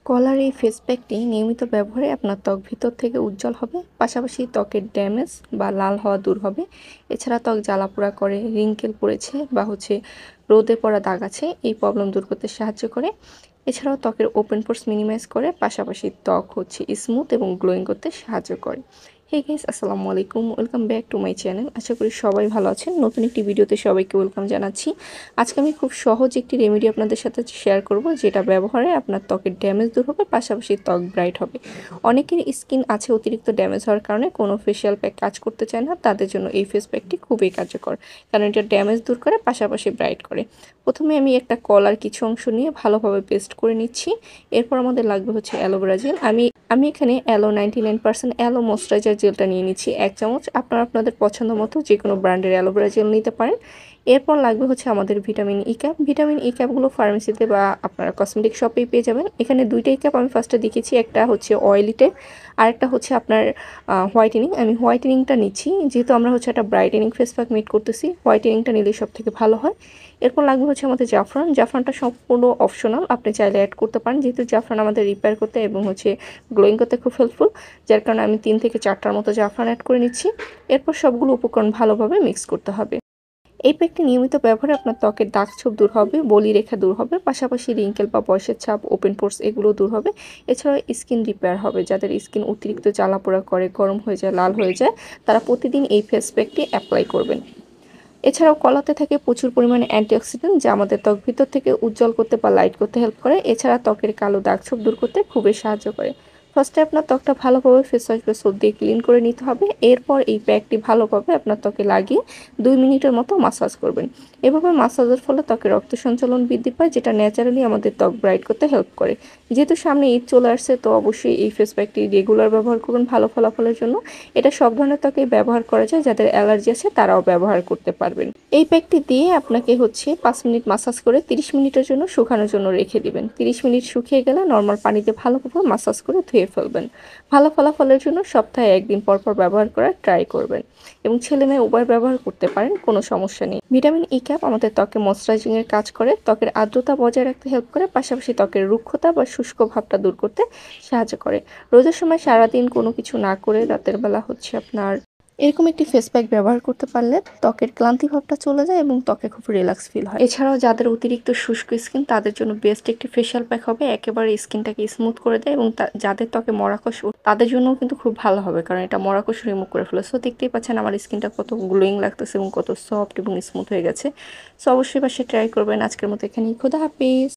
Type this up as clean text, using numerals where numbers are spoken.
কলার এই ফেস প্যাকটি নিয়মিত ব্যবহারে আপনার ত্বক ভিতর থেকে উজ্জ্বল হবে, পাশাপাশি ত্বকের ড্যামেজ বা লাল হওয়া দূর হবে। এছাড়া ত্বক জ্বালাপোড়া করে, রিঙ্কেল পড়েছে বা রোদে পড়া দাগ আছে, এই প্রবলেম দূর করতে সাহায্য করে। এছাড়াও ত্বকের ওপেন পোরস মিনিমাইজ করে, পাশাপাশি ত্বক স্মুথ এবং গ্লোয়িং করতে সাহায্য করে। হে গাইস, আসসালামু আলাইকুম, welcome back to my channel. আশা করি সবাই ভালো আছেন। নতুন একটি ভিডিওতে সবাইকে ওয়েলকাম জানাচ্ছি। আজকে আমি খুব সহজ একটি রেমেডি আপনাদের সাথে শেয়ার করব, যেটা ব্যবহারে আপনার ত্বকের ড্যামেজ দূর হবে, পাশাপাশি ত্বক ব্রাইট হবে। অনেকের স্কিন আছে অতিরিক্ত ড্যামেজ হওয়ার কারণে কোনো ফেশিয়াল প্যাক কাজ করতে চায় না, তাদের জন্য এই ফেস প্যাকটি খুবই কার্যকর, কারণ এটা ড্যামেজ দূর করে, পাশাপাশি ব্রাইট করে। প্রথমে আমি একটা কলার কিছু অংশ নিয়ে ভালোভাবে পেস্ট করে নিচ্ছি। এরপর আমাদের লাগবে অ্যালোভেরা জেল। আমি এখানে অ্যালো 99% অ্যালো ময়েশ্চারাইজার জেলটা নিয়ে নিচ্ছি 1 চামচ। আপনারা আপনাদের পছন্দ মতো যে কোনো ব্র্যান্ডের অ্যালোভেরা জেল নিতে পারেন। এরপর লাগবে আমাদের vitamin E cap. Vitamin E ক্যাপগুলো ফার্মেসিতে বা আপনারা কসমেটিক শপেই পেয়ে যাবেন। এখানে দুইটাই ক্যাপ আমি ফার্স্টে দেখেছি, একটা অয়েলি টাইপ, আর একটা আপনার হোয়াইটেনিং। আমি হোয়াইটেনিংটা নিচ্ছি, যেহেতু আমরা একটা ব্রাইটেনিং ফেস প্যাক মেড করতেছি, হোয়াইটেনিংটা নিলে সব থেকে ভালো হয়। এরপর লাগবে আমাদের জাফরান। জাফরানটা সম্পূর্ণ অপশনাল, আপনি চাইলে অ্যাড করতে পারেন, যেহেতু জাফরান আমাদের রিপেয়ার করতে এবং গ্লোয়িং করতে খুব হেল্পফুল, যার কারণে আমি 3 থেকে 4টার মতো জাফরান অ্যাড করে নিচ্ছি। এরপর সবগুলো উপকরণ ভালোভাবে মিক্স করতে হবে। এই প্যাকটি নিয়মিত ব্যবহারে আপনার ত্বকের দাগ ছোপ দূর হবে, বলি রেখা দূর হবে, পাশাপাশি রিঙ্কেল বা বয়সের ছাপ, ওপেন পোরস এগুলো দূর হবে। এছাড়াও স্কিন রিপেয়ার হবে। যাদের স্কিন অতিরিক্ত জ্বালাপোড়া করে, গরম হয়ে যায়, লাল হয়ে যায়, তারা প্রতিদিন এই ফেস প্যাকটি অ্যাপ্লাই করবেন। এছাড়াও কলাতে থাকে প্রচুর পরিমাণে অ্যান্টিঅক্সিডেন্ট, যা আমাদের ত্বক ভিতর থেকে উজ্জ্বল করতে বা লাইট করতে হেল্প করে। এছাড়া ত্বকের কালো দাগ ছোপ দূর করতে খুবই সাহায্য করে। ফার্স্টে আপনার ত্বকটা ভালোভাবে ফেস ওয়াশ বা সোপ দিয়ে ক্লিন করে নিতে হবে। এরপর এই প্যাকটি ভালোভাবে আপনার ত্বকে লাগিয়ে 2 মিনিটের মতো মাসাজ করবেন। এভাবে মাসাজের ফলে ত্বকের রক্ত সঞ্চালন বৃদ্ধি পায়, যেটা ন্যাচারালি আমাদের ত্বক ব্রাইট করতে হেল্প করে। যেহেতু সামনে ঈদ চলে আসছে, তো অবশ্যই এই ফেস প্যাকটি রেগুলার ব্যবহার করুন ভালো ফলাফলের জন্য। এটা সব ধরনের ত্বকেই ব্যবহার করা যায়, যাদের অ্যালার্জি আছে তারাও ব্যবহার করতে পারবেন। এই প্যাকটি দিয়ে আপনাকে 5 মিনিট মাসাজ করে 30 মিনিটের জন্য শুকানোর জন্য রেখে দিবেন। 30 মিনিট শুকিয়ে গেলে নর্মাল পানিতে ভালোভাবে মাসাজ করে ধুয়ে ফেলবেন। ভালো ফলাফলের জন্য সপ্তাহে 1 দিন পর পর ব্যবহার করার ট্রাই করবেন, এবং ছেলে মেয়ে উভয় ব্যবহার করতে পারেন, কোনো সমস্যা নেই। ভিটামিন ই ক্যাপ আমাদের ত্বকে ময়েশ্চারাইজিং এর কাজ করে, ত্বকের আর্দ্রতা বজায় রাখতে হেল্প করে, পাশাপাশি ত্বকের রুক্ষতা বা শুষ্ক ভাবটা দূর করতে সাহায্য করে। রোদের সময় সারাদিন কোনো কিছু না করে রাতের বেলা আপনার এরকম একটি ফেস প্যাক ব্যবহার করতে পারলে ত্বকের ক্লান্তি ভাবটা চলে যায় এবং ত্বকে খুব রিল্যাক্স ফিল হয়। এছাড়াও যাদের অতিরিক্ত শুষ্ক স্কিন, তাদের জন্য বেস্ট একটি ফেশিয়াল প্যাক হবে, একেবারে স্কিনটাকে স্মুথ করে দেয়, এবং যাদের ত্বকে মরাকশ, তাদের জন্য কিন্তু খুব ভালো হবে, কারণ এটা মরাকশ রিমুভ করে ফেলে। সো দেখতেই পাচ্ছেন আমার স্কিনটা কত গ্লোয়িং লাগতেছে এবং কত সফট এবং স্মুথ হয়ে গেছে। সো অবশ্যই বাসায় ট্রাই করবেন। আজকের মতো এখানেই, খোদা হাফেজ।